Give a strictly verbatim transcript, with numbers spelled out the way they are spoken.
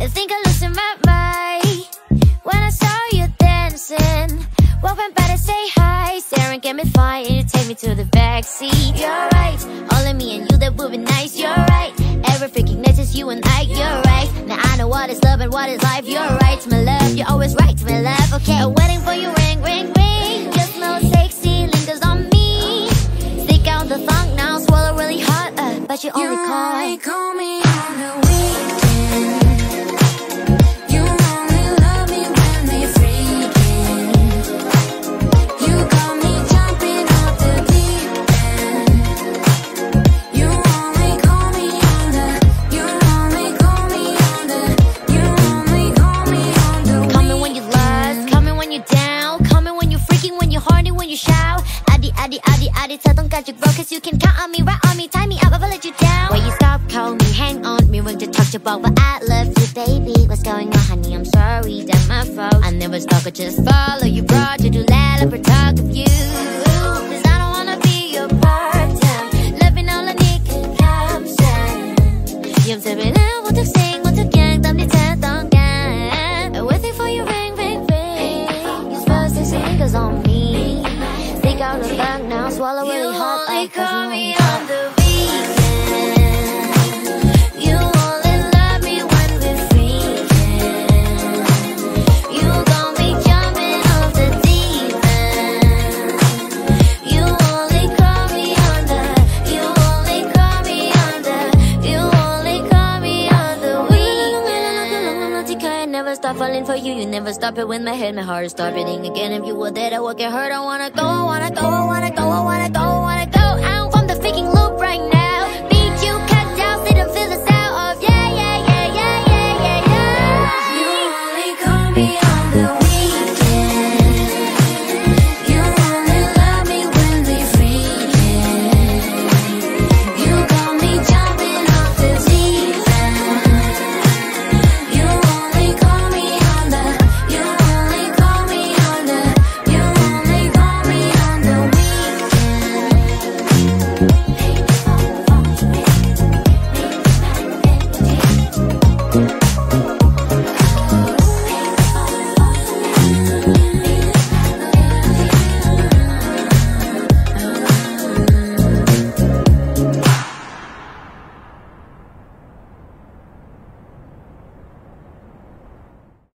think I losing my mind when I saw you dancing. Walking by to say hi, staring at me fine, and you take me to the backseat. You're right, only me and you that would be nice. You're right, every freaking night just you and I. You're right, now I know what is love and what is life. You're right to my love, you're always right to my love. Okay, I'm waiting for you, ring, ring, ring. Your smell sexy, lingers on me. Stick out the thong now, swallow really hard, uh, but you only You call. only call me on the weekend. You only love me when we're freaking. You got me jumping off the deep end. You only call me on the. You only call me on the. You only call me on the weekend. Call me when you lost, call me when you're down, call me when you're freaking, when you're horny, when you shout. Addy, addy, addy, addy, 저 don't got you broke, cause you can count on me, right on me, tie me up, I'll let you down. When you stop, call me, hang on me, when to talk to about, but I love you, baby. What's going on, honey? I'm sorry, that's my fault. I never stalk or just follow you, brought you to let up or talk of you. Cause I don't wanna be your part-time, loving all I need can come soon. You're saying I want to sing, want to gang, damn it, don't gang. I'm waiting for you, ring, ring, ring. You smell sexy niggas on me. Stick out the back now, swallow really hard. You only call me on the weekend. You only love me when we're freaking. You got me jumping off the deep end. You only call me on the. You only call me on the. You only call me on the weekend. I never stop falling for you. You never stop it when my head, my heart start beating again. If you were there, I would get hurt. I wanna go, I wanna go, I wanna go.